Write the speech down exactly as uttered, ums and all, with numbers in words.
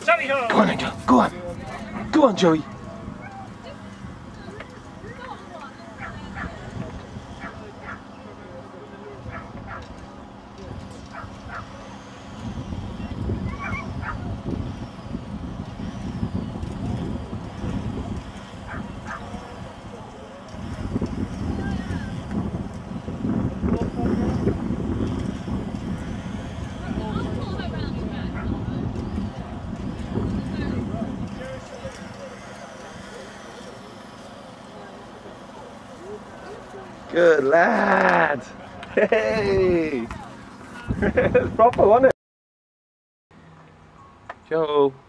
Tally ho! Go on, Angel. Go on. Go on, Joey. Good lad. Hey. It's proper, wasn't it? Joe.